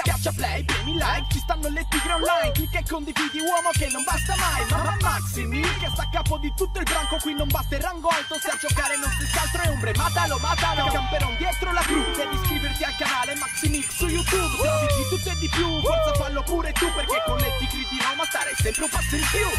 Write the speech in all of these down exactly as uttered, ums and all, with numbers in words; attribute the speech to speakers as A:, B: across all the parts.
A: Schiaccia play, premi like, ci stanno le tigre online. Clicca e condividi, uomo, che non basta mai. Mamma Maximi, che sta a capo di tutto il branco. Qui non basta il rango alto, se a giocare non si scaltro e ombre. Matalo, matalo, camperon dietro la cru. Devi iscriverti al canale Maximix su YouTube. Trovi di tutto e di più, forza fallo pure tu, perché con le tigre di Roma stare sempre un passo in più.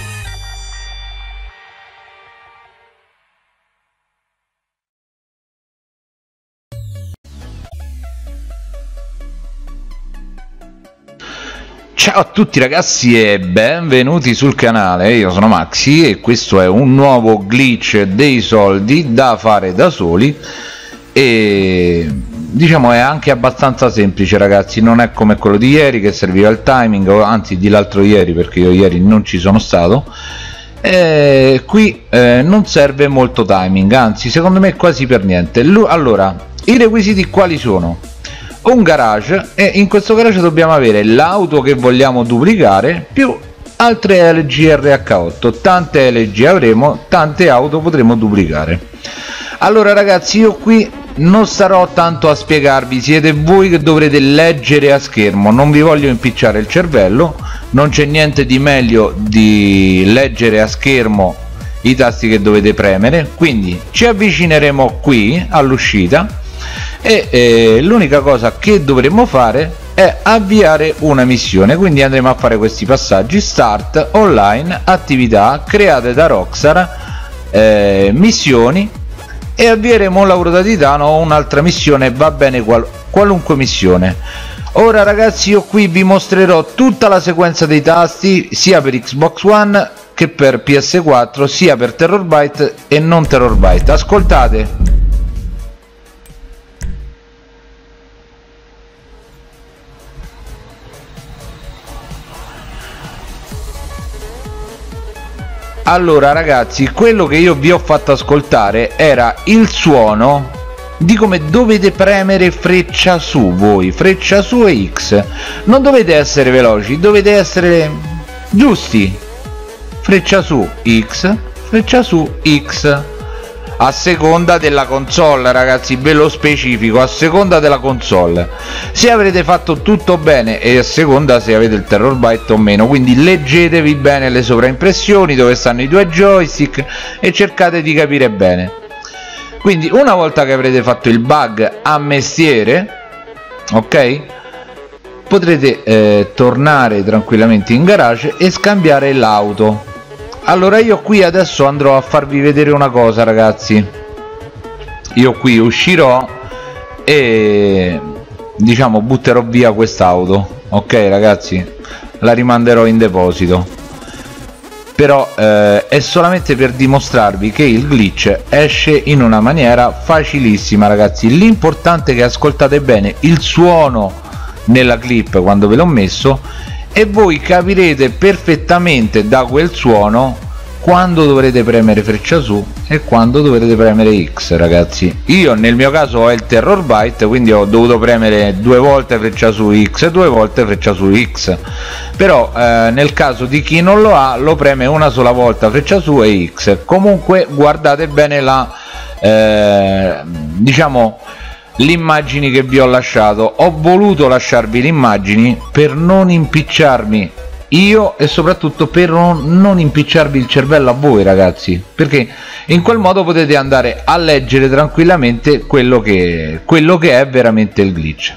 B: Ciao a tutti ragazzi e benvenuti sul canale, io sono Maxi e questo è un nuovo glitch dei soldi da fare da soli e diciamo è anche abbastanza semplice ragazzi, non è come quello di ieri che serviva il timing, o anzi di l'altro ieri perché io ieri non ci sono stato. E qui eh, non serve molto timing, anzi secondo me quasi per niente. Allora, i requisiti quali sono? Un garage, e in questo garage dobbiamo avere l'auto che vogliamo duplicare più altre L G R H otto. Tante L G avremo, tante auto potremo duplicare. Allora ragazzi, io qui non starò tanto a spiegarvi, siete voi che dovrete leggere a schermo, non vi voglio impicciare il cervello, non c'è niente di meglio di leggere a schermo i tasti che dovete premere. Quindi ci avvicineremo qui all'uscita e eh, l'unica cosa che dovremo fare è avviare una missione, quindi andremo a fare questi passaggi: start, online, attività create da Rockstar, eh, missioni, e avvieremo un lavoro da titano o un'altra missione, va bene qual qualunque missione. Ora ragazzi, io qui vi mostrerò tutta la sequenza dei tasti sia per Xbox One che per P S quattro, sia per Terrorbyte e non Terrorbyte. Ascoltate. Allora ragazzi, quello che io vi ho fatto ascoltare era il suono di come dovete premere freccia su voi, freccia su e X. Non dovete essere veloci, dovete essere giusti. Freccia su X, freccia su X, a seconda della console ragazzi, ve lo specifico, a seconda della console. Se avrete fatto tutto bene e a seconda se avete il Terrorbyte o meno, quindi leggetevi bene le sovraimpressioni dove stanno i due joystick e cercate di capire bene. Quindi una volta che avrete fatto il bug a mestiere, ok, potrete eh, tornare tranquillamente in garage e scambiare l'auto. Allora io qui adesso andrò a farvi vedere una cosa ragazzi. Io qui uscirò e diciamo butterò via quest'auto, ok ragazzi, la rimanderò in deposito. Però eh, è solamente per dimostrarvi che il glitch esce in una maniera facilissima ragazzi. L'importante è che ascoltate bene il suono nella clip quando ve l'ho messo e voi capirete perfettamente da quel suono quando dovrete premere freccia su e quando dovrete premere X ragazzi. Io nel mio caso ho il Terrorbyte, quindi ho dovuto premere due volte freccia su X e due volte freccia su X, però eh, nel caso di chi non lo ha lo preme una sola volta freccia su e X. Comunque guardate bene la eh, diciamo le immagini che vi ho lasciato. Ho voluto lasciarvi le immagini per non impicciarmi io e soprattutto per non, non impicciarvi il cervello a voi ragazzi, perché in quel modo potete andare a leggere tranquillamente quello che, quello che è veramente il glitch.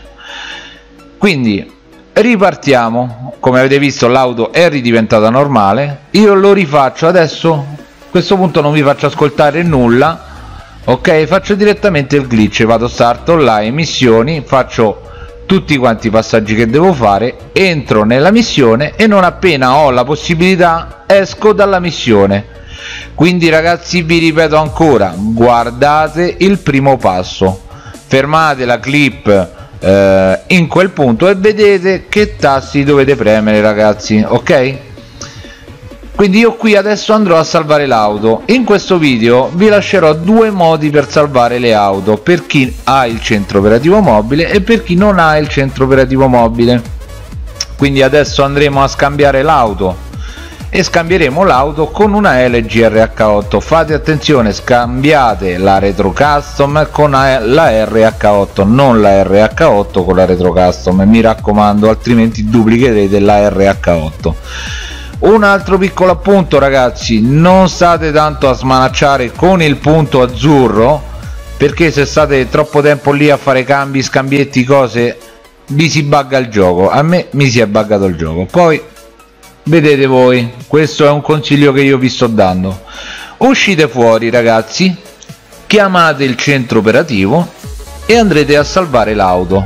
B: Quindi ripartiamo. Come avete visto l'auto è ridiventata normale. Io lo rifaccio adesso, a questo punto non vi faccio ascoltare nulla, ok, faccio direttamente il glitch, vado start, online, missioni, faccio tutti quanti i passaggi che devo fare, entro nella missione e non appena ho la possibilità esco dalla missione. Quindi ragazzi vi ripeto ancora, guardate il primo passo, fermate la clip eh, in quel punto e vedete che tasti dovete premere ragazzi, ok? Quindi io qui adesso andrò a salvare l'auto. In questo video vi lascerò due modi per salvare le auto, per chi ha il centro operativo mobile e per chi non ha il centro operativo mobile. Quindi adesso andremo a scambiare l'auto e scambieremo l'auto con una L G R H otto. Fate attenzione, scambiate la retro custom con la R H otto, non la R H otto con la retro custom, mi raccomando, altrimenti duplicherete la R H otto. Un altro piccolo appunto ragazzi, non state tanto a smanacciare con il punto azzurro, perché se state troppo tempo lì a fare cambi, scambietti, cose, vi si bugga il gioco. A me mi si è buggato il gioco, poi vedete voi, questo è un consiglio che io vi sto dando. Uscite fuori ragazzi, chiamate il centro operativo e andrete a salvare l'auto.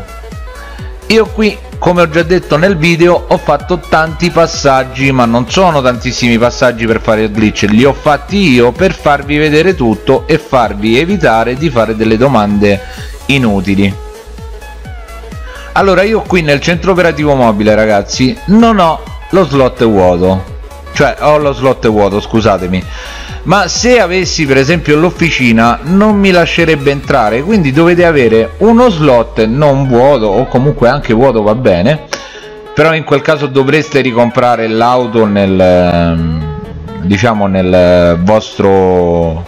B: Io qui, come ho già detto nel video, ho fatto tanti passaggi, ma non sono tantissimi passaggi per fare il glitch, li ho fatti io per farvi vedere tutto e farvi evitare di fare delle domande inutili. Allora, io qui nel centro operativo mobile ragazzi non ho lo slot vuoto, cioè ho lo slot vuoto, scusatemi, ma se avessi per esempio l'officina non mi lascerebbe entrare, quindi dovete avere uno slot non vuoto, o comunque anche vuoto va bene, però in quel caso dovreste ricomprare l'auto nel, diciamo, nel vostro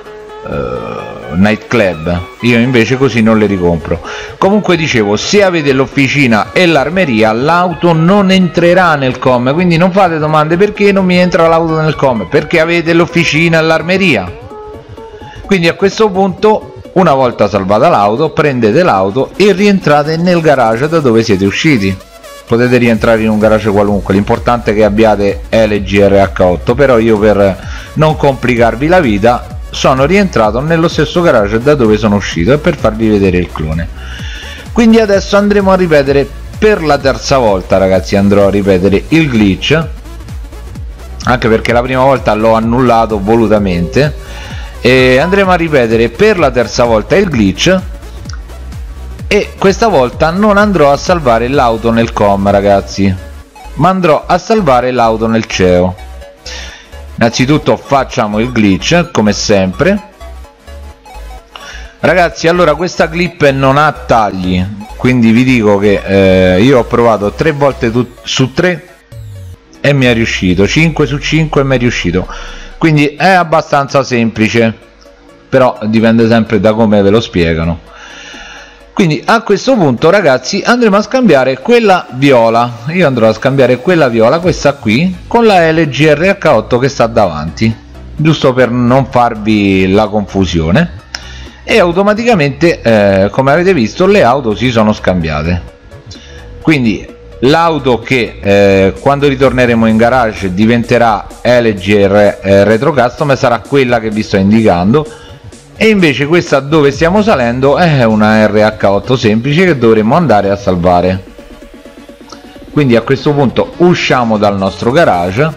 B: eh, nightclub. Io invece così non le ricompro. Comunque dicevo, se avete l'officina e l'armeria, l'auto non entrerà nel com, quindi non fate domande perché non mi entra l'auto nel com, perché avete l'officina e l'armeria. Quindi a questo punto, una volta salvata l'auto, prendete l'auto e rientrate nel garage da dove siete usciti. Potete rientrare in un garage qualunque, l'importante è che abbiate L G R H otto, però io, per non complicarvi la vita, sono rientrato nello stesso garage da dove sono uscito, e per farvi vedere il clone. Quindi adesso andremo a ripetere per la terza volta ragazzi, andrò a ripetere il glitch, anche perché la prima volta l'ho annullato volutamente, e andremo a ripetere per la terza volta il glitch, e questa volta non andrò a salvare l'auto nel com ragazzi, ma andrò a salvare l'auto nel C E O. Innanzitutto facciamo il glitch come sempre ragazzi. Allora, questa clip non ha tagli, quindi vi dico che eh, io ho provato tre volte su tre e mi è riuscito, cinque su cinque e mi è riuscito, quindi è abbastanza semplice, però dipende sempre da come ve lo spiegano. Quindi a questo punto ragazzi andremo a scambiare quella viola, io andrò a scambiare quella viola, questa qui, con la L G R H otto che sta davanti, giusto per non farvi la confusione, e automaticamente eh, come avete visto le auto si sono scambiate. Quindi l'auto che eh, quando ritorneremo in garage diventerà L G R eh, Retro Custom sarà quella che vi sto indicando, e invece questa dove stiamo salendo è una R H otto semplice che dovremmo andare a salvare. Quindi a questo punto usciamo dal nostro garage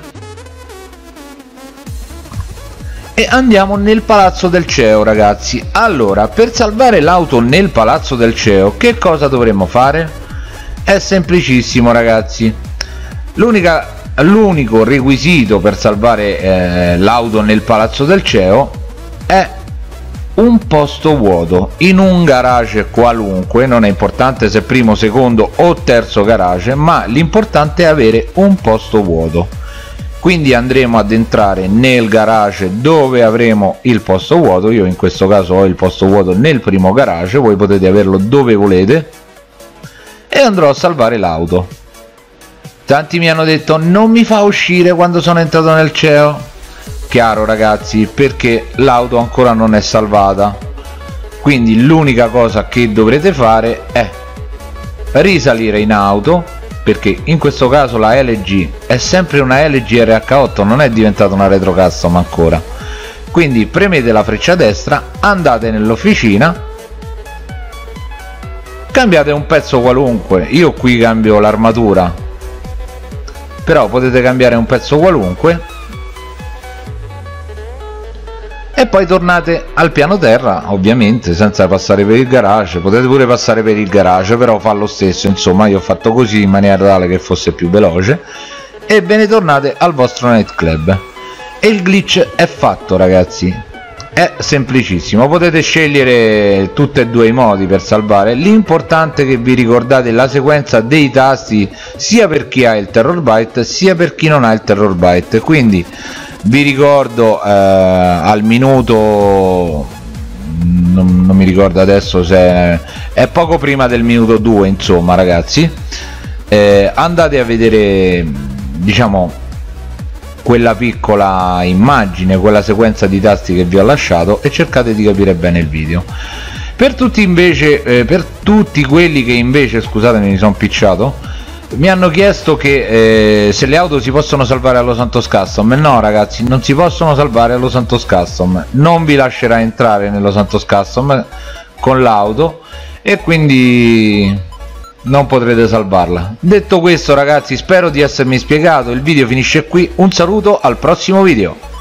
B: e andiamo nel palazzo del C E O ragazzi. Allora, per salvare l'auto nel palazzo del C E O che cosa dovremmo fare? È semplicissimo ragazzi, l'unica l'unico requisito per salvare eh, l'auto nel palazzo del C E O è un posto vuoto in un garage qualunque, non è importante se primo, secondo o terzo garage, ma l'importante è avere un posto vuoto. Quindi andremo ad entrare nel garage dove avremo il posto vuoto, io in questo caso ho il posto vuoto nel primo garage, voi potete averlo dove volete, e andrò a salvare l'auto. Tanti mi hanno detto non mi fa uscire quando sono entrato nel C E O. Chiaro ragazzi, perché l'auto ancora non è salvata, quindi l'unica cosa che dovrete fare è risalire in auto, perché in questo caso la L G è sempre una L G R H otto, non è diventata una retro custom ancora. Quindi premete la freccia destra, andate nell'officina, cambiate un pezzo qualunque, io qui cambio l'armatura, però potete cambiare un pezzo qualunque, e poi tornate al piano terra, ovviamente senza passare per il garage. Potete pure passare per il garage, però fa lo stesso, insomma io ho fatto così in maniera tale che fosse più veloce, e ve ne tornate al vostro nightclub e il glitch è fatto ragazzi, è semplicissimo, potete scegliere tutti e due i modi per salvare. L'importante è che vi ricordate la sequenza dei tasti sia per chi ha il Terrorbyte sia per chi non ha il Terrorbyte. Quindi vi ricordo eh, al minuto, non, non mi ricordo adesso se è, è poco prima del minuto due, insomma ragazzi, eh, andate a vedere, diciamo, quella piccola immagine, quella sequenza di tasti che vi ho lasciato, e cercate di capire bene il video. Per tutti invece eh, per tutti quelli che invece, scusatemi, mi sono picciato, mi hanno chiesto che eh, se le auto si possono salvare allo Santos Custom. No ragazzi, non si possono salvare allo Santos Custom, non vi lascerà entrare nello Santos Custom con l'auto e quindi non potrete salvarla. Detto questo ragazzi, spero di essermi spiegato, il video finisce qui, un saluto, al prossimo video.